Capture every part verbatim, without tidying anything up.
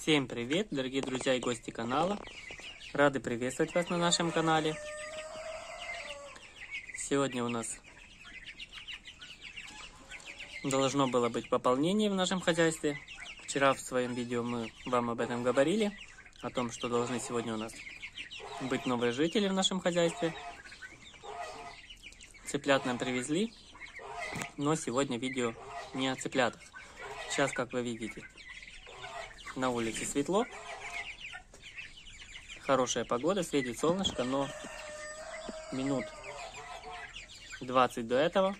Всем привет, дорогие друзья и гости канала. Рады приветствовать вас на нашем канале. Сегодня у нас должно было быть пополнение в нашем хозяйстве. Вчера в своем видео мы вам об этом говорили, о том, что должны сегодня у нас быть новые жители в нашем хозяйстве. Цыплят нам привезли, но сегодня видео не о цыплятах. Сейчас, как вы видите, на улице светло, хорошая погода, светит солнышко, но минут двадцать до этого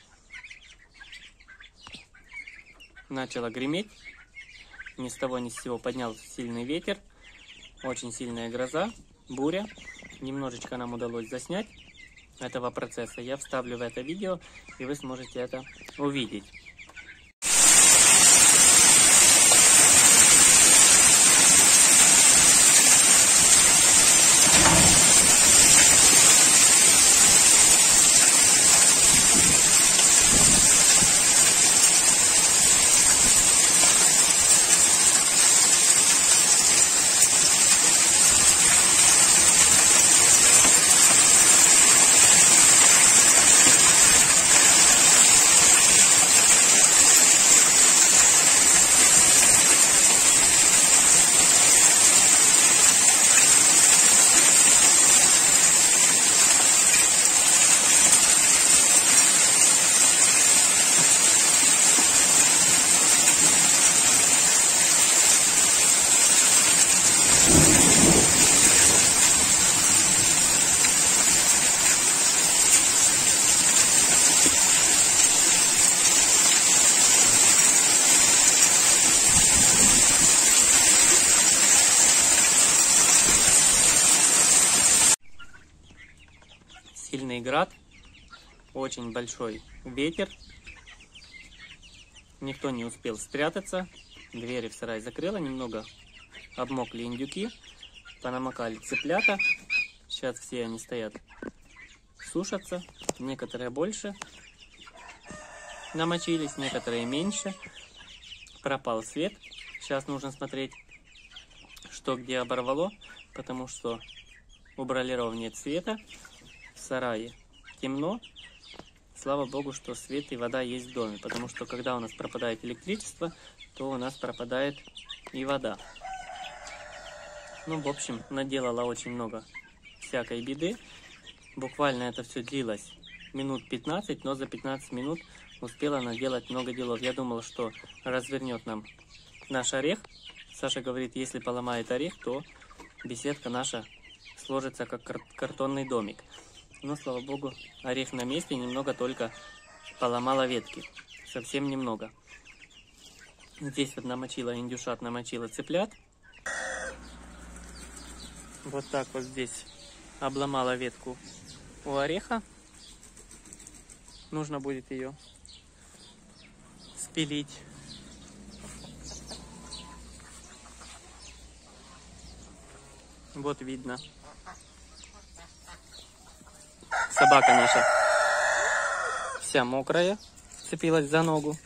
начало греметь, ни с того ни с сего поднялся сильный ветер, очень сильная гроза, буря. Немножечко нам удалось заснять этого процесса. Я вставлю в это видео, и вы сможете это увидеть. Сильный град, очень большой ветер, никто не успел спрятаться, двери в сарай закрыла, немного обмокли индюки, понамокали цыплята, сейчас все они стоят, сушатся, некоторые больше намочились, некоторые меньше, пропал свет, сейчас нужно смотреть, что где оборвало, потому что у бройлеров нет света. В сарае темно, слава богу, что свет и вода есть в доме, потому что когда у нас пропадает электричество, то у нас пропадает и вода. Ну, в общем, наделала очень много всякой беды. Буквально это все длилось минут пятнадцать, но за пятнадцать минут успела наделать много делов. Я думал, что развернет нам наш орех. Саша говорит, если поломает орех, то беседка наша сложится как кар- картонный домик. Но, слава богу, орех на месте, немного только поломала ветки. Совсем немного. Здесь вот намочила индюшат, намочила цыплят. Вот так вот здесь обломала ветку у ореха. Нужно будет ее спилить. Вот видно. Собака наша вся мокрая, цепилась за ногу,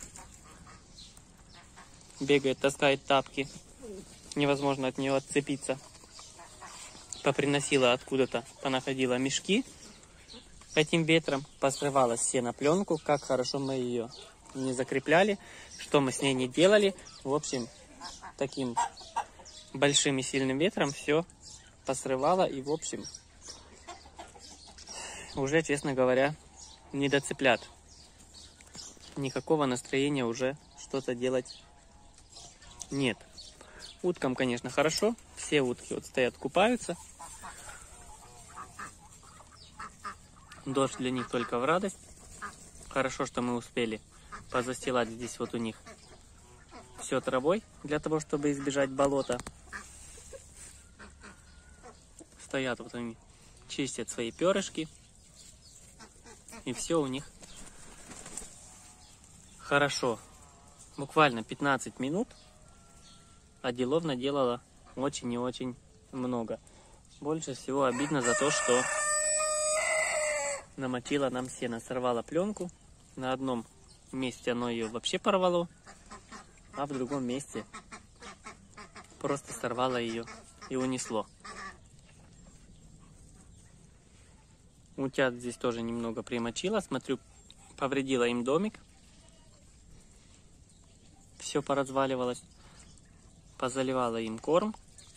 бегает, таскает тапки, невозможно от нее отцепиться. Поприносила откуда-то, понаходила мешки этим ветром, посрывалась все на пленку, как хорошо мы ее не закрепляли, что мы с ней не делали. В общем, таким большим и сильным ветром все посрывала, и в общем уже, честно говоря, не до цыплят. Никакого настроения уже что-то делать нет. Уткам, конечно, хорошо. Все утки вот стоят, купаются. Дождь для них только в радость. Хорошо, что мы успели позастилать здесь вот у них все травой, для того, чтобы избежать болота. Стоят вот они, чистят свои перышки. И все у них хорошо. Буквально пятнадцать минут, а делов наделала очень и очень много. Больше всего обидно за то, что намочила нам сено, сорвала пленку. На одном месте оно ее вообще порвало, а в другом месте просто сорвало ее и унесло. Утят здесь тоже немного примочило. Смотрю, повредила им домик. Все поразваливалось. Позаливала им корм.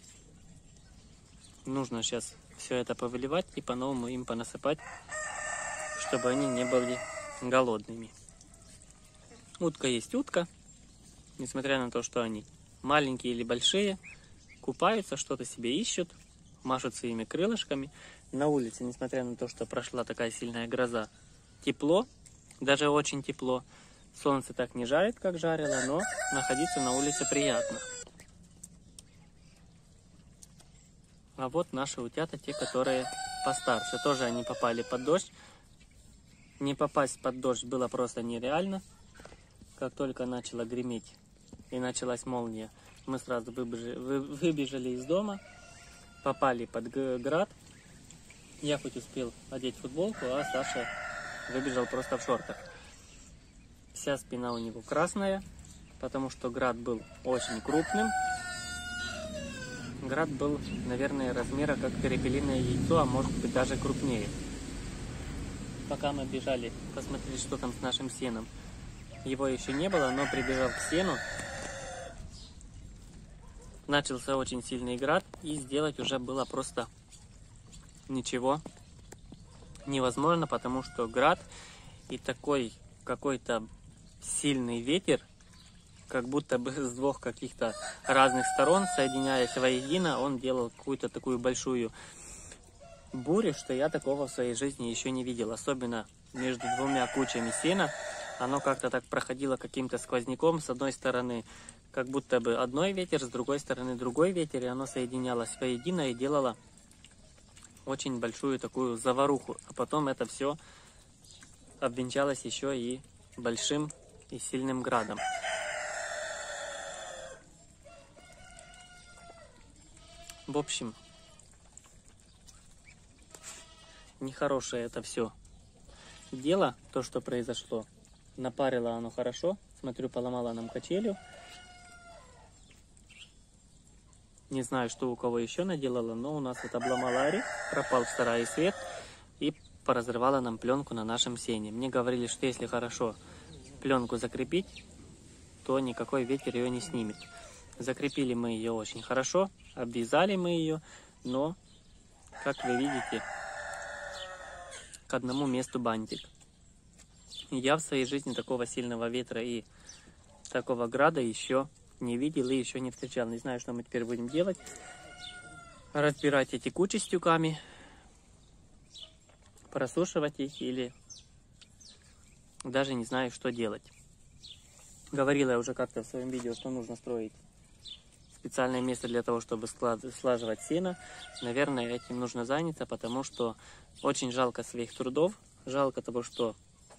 Нужно сейчас все это повыливать и по-новому им понасыпать, чтобы они не были голодными. Утка есть утка. Несмотря на то, что они маленькие или большие, купаются, что-то себе ищут, машут своими крылышками. На улице, несмотря на то, что прошла такая сильная гроза, тепло, даже очень тепло. Солнце так не жарит, как жарило, но находиться на улице приятно. А вот наши утята, те, которые постарше, тоже они попали под дождь. Не попасть под дождь было просто нереально. Как только начало греметь и началась молния, мы сразу выбежали, выбежали из дома, попали под град. Я хоть успел одеть футболку, а Саша выбежал просто в шортах. Вся спина у него красная, потому что град был очень крупным. Град был, наверное, размера как перепелиное яйцо, а может быть даже крупнее. Пока мы бежали посмотреть, что там с нашим сеном, его еще не было, но прибежав к сену, начался очень сильный град, и сделать уже было просто ничего невозможно, потому что град и такой какой-то сильный ветер, как будто бы с двух каких-то разных сторон, соединяясь воедино, он делал какую-то такую большую бурю, что я такого в своей жизни еще не видел. Особенно между двумя кучами сена. Оно как-то так проходило каким-то сквозняком. С одной стороны, как будто бы одной ветер, с другой стороны другой ветер, и оно соединялось воедино и делало очень большую такую заваруху. А потом это все обвенчалось еще и большим и сильным градом. В общем, нехорошее это все дело, то, что произошло. Напарило оно хорошо. Смотрю, поломало нам качелю. Не знаю, что у кого еще наделало, но у нас вот обломало орех, пропал в сарае свет и поразрывало нам пленку на нашем сене. Мне говорили, что если хорошо пленку закрепить, то никакой ветер ее не снимет. Закрепили мы ее очень хорошо, обвязали мы ее, но, как вы видите, к одному месту бантик. Я в своей жизни такого сильного ветра и такого града еще не видел и еще не встречал. Не знаю, что мы теперь будем делать. Разбирать эти кучи с тюками, просушивать их или даже не знаю, что делать. Говорила я уже как-то в своем видео, что нужно строить специальное место для того, чтобы слаживать сено. Наверное, этим нужно заняться, потому что очень жалко своих трудов. Жалко того, что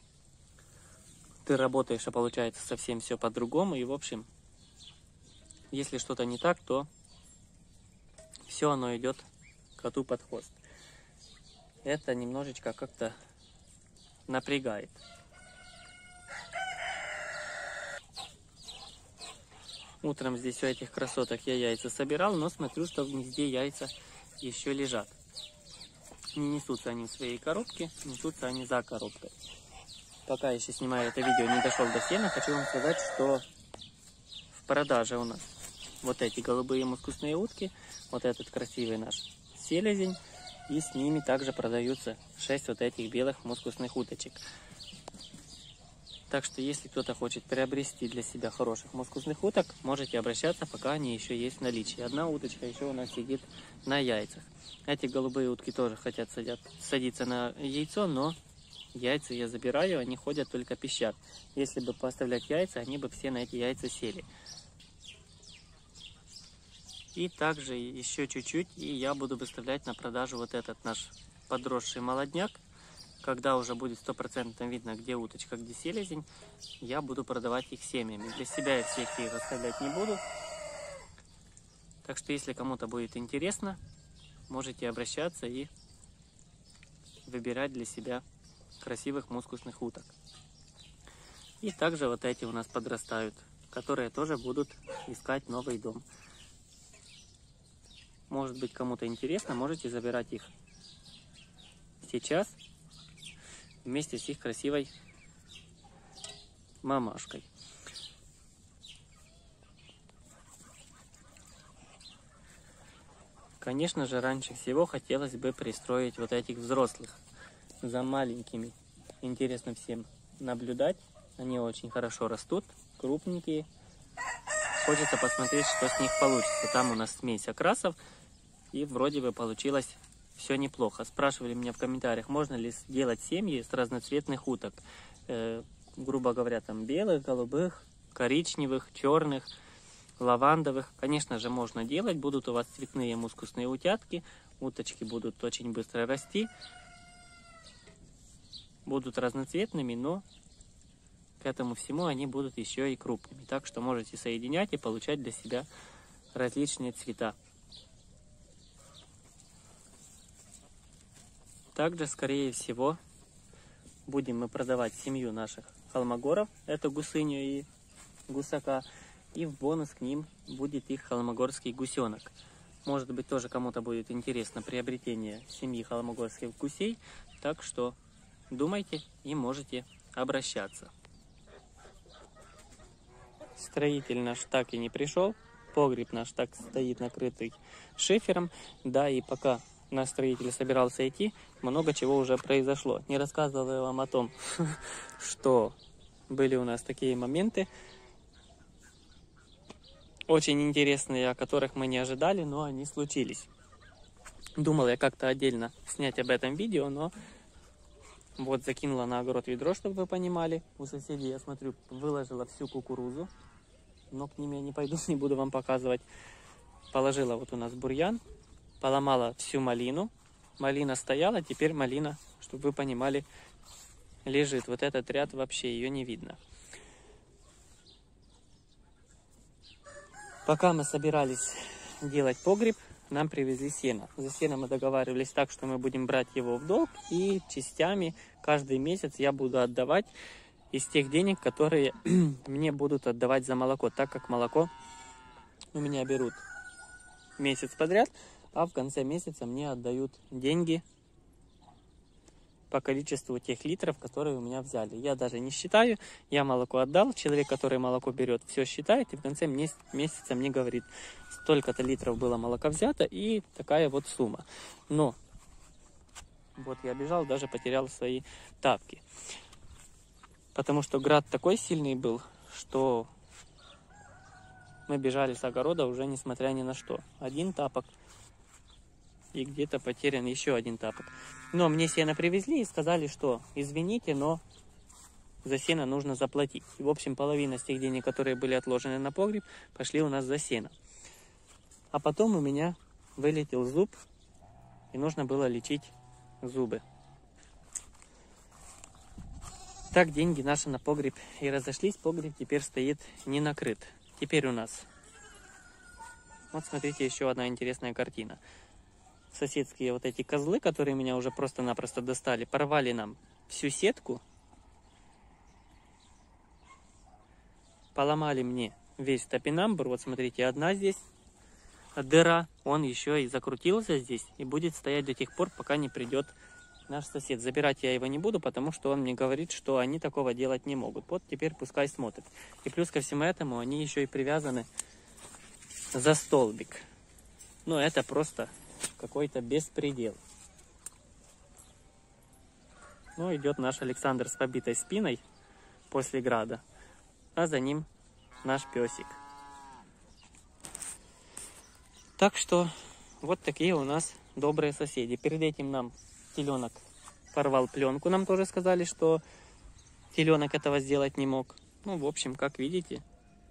ты работаешь, а получается совсем все по-другому. И, в общем, если что-то не так, то все оно идет коту под хвост. Это немножечко как-то напрягает. Утром здесь у этих красоток я яйца собирал, но смотрю, что в гнезде яйца еще лежат. Не несутся они в своей коробке, несутся они за коробкой. Пока я еще снимаю это видео, не дошел до сена, хочу вам сказать, что в продаже у нас вот эти голубые мускусные утки, вот этот красивый наш селезень, и с ними также продаются шесть вот этих белых мускусных уточек. Так что, если кто-то хочет приобрести для себя хороших мускусных уток, можете обращаться, пока они еще есть в наличии. Одна уточка еще у нас сидит на яйцах. Эти голубые утки тоже хотят садят, садиться на яйцо, но яйца я забираю, они ходят только пищат. Если бы поставлять яйца, они бы все на эти яйца сели. И также еще чуть-чуть, и я буду выставлять на продажу вот этот наш подросший молодняк. Когда уже будет сто процентов видно, где уточка, где селезень, я буду продавать их семьями. Для себя я всех их оставлять не буду. Так что, если кому-то будет интересно, можете обращаться и выбирать для себя красивых мускусных уток. И также вот эти у нас подрастают, которые тоже будут искать новый дом. Может быть, кому-то интересно, можете забирать их сейчас вместе с их красивой мамашкой. Конечно же, раньше всего хотелось бы пристроить вот этих взрослых. За маленькими интересно всем наблюдать. Они очень хорошо растут, крупненькие. Хочется посмотреть, что с них получится. Там у нас смесь окрасов, и вроде бы получилось все неплохо. Спрашивали меня в комментариях, можно ли сделать семьи с разноцветных уток. Э, грубо говоря, там белых, голубых, коричневых, черных, лавандовых. Конечно же, можно делать. Будут у вас цветные мускусные утятки. Уточки будут очень быстро расти. Будут разноцветными, но к этому всему они будут еще и крупными. Так что можете соединять и получать для себя различные цвета. Также, скорее всего, будем мы продавать семью наших холмогоров. Это гусыню и гусака. И в бонус к ним будет их холмогорский гусенок. Может быть, тоже кому-то будет интересно приобретение семьи холмогорских гусей. Так что думайте и можете обращаться. Строитель наш так и не пришел. Погреб наш так стоит накрытый шифером. Да, и пока наш строитель собирался идти, много чего уже произошло. Не рассказывал я вам о том, что были у нас такие моменты, очень интересные, о которых мы не ожидали, но они случились. Думал я как-то отдельно снять об этом видео, но вот закинула на огород ведро, чтобы вы понимали. У соседей, я смотрю, выложила всю кукурузу, но к ним я не пойду, не буду вам показывать. Положила вот у нас бурьян, поломала всю малину. Малина стояла, теперь малина, чтобы вы понимали, лежит. Вот этот ряд вообще ее не видно. Пока мы собирались делать погреб, нам привезли сено. За сено мы договаривались так, что мы будем брать его в долг, и частями каждый месяц я буду отдавать из тех денег, которые мне будут отдавать за молоко, так как молоко у меня берут месяц подряд, а в конце месяца мне отдают деньги по количеству тех литров, которые у меня взяли. Я даже не считаю, я молоко отдал, человек, который молоко берет, все считает, и в конце месяца мне говорит, столько-то литров было молока взято, и такая вот сумма. Но вот я бежал, даже потерял свои тапки. Потому что град такой сильный был, что мы бежали с огорода уже несмотря ни на что. Один тапок. И где-то потерян еще один тапок. Но мне сено привезли и сказали, что извините, но за сено нужно заплатить. И, в общем, половина с тех денег, которые были отложены на погреб, пошли у нас за сено. А потом у меня вылетел зуб, и нужно было лечить зубы. Так деньги наши на погреб и разошлись. Погреб теперь стоит не накрыт. Теперь у нас, вот смотрите, еще одна интересная картина. Соседские вот эти козлы, которые меня уже просто-напросто достали, порвали нам всю сетку, поломали мне весь топинамбур. Вот смотрите, одна здесь дыра, он еще и закрутился здесь и будет стоять до тех пор, пока не придет наш сосед. Забирать я его не буду, потому что он мне говорит, что они такого делать не могут. Вот теперь пускай смотрит. И плюс ко всему этому они еще и привязаны за столбик. Ну, это просто какой-то беспредел. Ну, идет наш Александр с побитой спиной после града, а за ним наш песик. Так что вот такие у нас добрые соседи. Перед этим нам теленок порвал пленку. Нам тоже сказали, что теленок этого сделать не мог. Ну, в общем, как видите,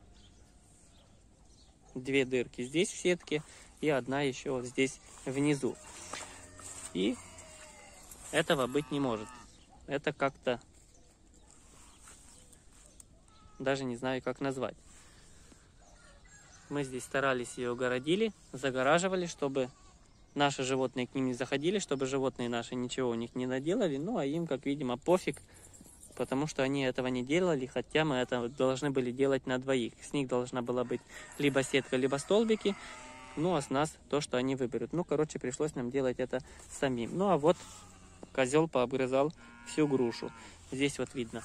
две дырки здесь в сетке и одна еще вот здесь внизу. И этого быть не может. Это как-то даже не знаю, как назвать. Мы здесь старались ее огородили, загораживали, чтобы наши животные к ним не заходили, чтобы животные наши ничего у них не наделали. Ну, а им, как видимо, пофиг, потому что они этого не делали, хотя мы это должны были делать на двоих. С них должна была быть либо сетка, либо столбики. Ну, а с нас то, что они выберут. Ну, короче, пришлось нам делать это самим. Ну, а вот козел пообгрызал всю грушу. Здесь вот видно.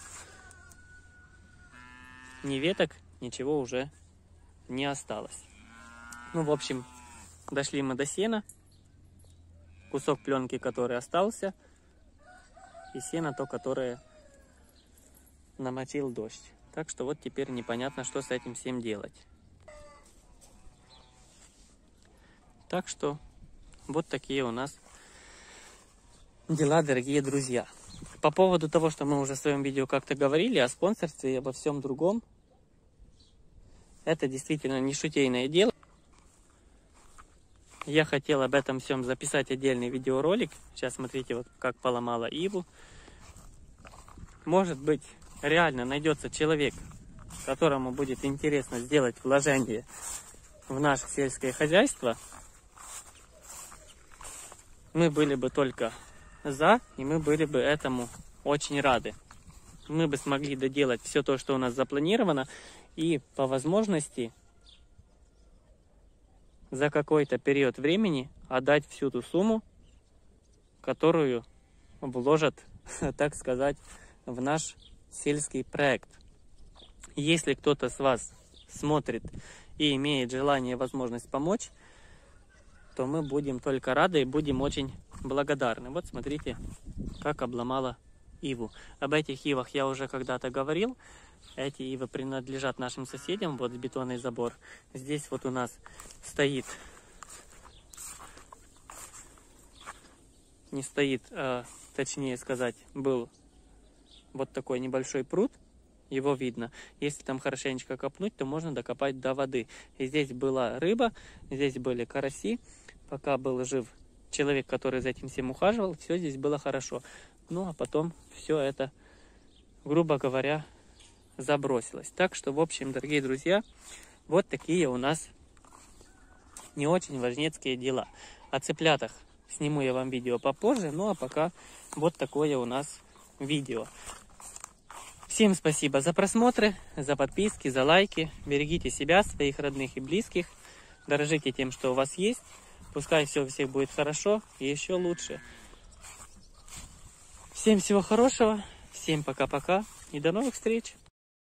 Ни веток, ничего уже не осталось. Ну, в общем, дошли мы до сена. Кусок пленки, который остался. И сено то, которое намочил дождь. Так что вот теперь непонятно, что с этим всем делать. Так что вот такие у нас дела, дорогие друзья. По поводу того, что мы уже в своем видео как-то говорили о спонсорстве и обо всем другом. Это действительно не шутейное дело. Я хотел об этом всем записать отдельный видеоролик. Сейчас смотрите, вот как поломала иву. Может быть, реально найдется человек, которому будет интересно сделать вложение в наше сельское хозяйство. Мы были бы только за, и мы были бы этому очень рады. Мы бы смогли доделать все то, что у нас запланировано, и по возможности за какой-то период времени отдать всю ту сумму, которую вложат, так сказать, в наш сельский проект. Если кто-то с вас смотрит и имеет желание и возможность помочь, то мы будем только рады и будем очень благодарны. Вот смотрите, как обломала иву. Об этих ивах я уже когда-то говорил. Эти ивы принадлежат нашим соседям. Вот бетонный забор. Здесь вот у нас стоит, не стоит, а, точнее сказать, был вот такой небольшой пруд. Его видно. Если там хорошенечко копнуть, то можно докопать до воды. И здесь была рыба, здесь были караси. Пока был жив человек, который за этим всем ухаживал, все здесь было хорошо. Ну, а потом все это, грубо говоря, забросилось. Так что, в общем, дорогие друзья, вот такие у нас не очень важнецкие дела. О цыплятах сниму я вам видео попозже. Ну, а пока вот такое у нас видео. Всем спасибо за просмотры, за подписки, за лайки. Берегите себя, своих родных и близких. Дорожите тем, что у вас есть. Пускай все у всех будет хорошо и еще лучше. Всем всего хорошего, всем пока-пока и до новых встреч!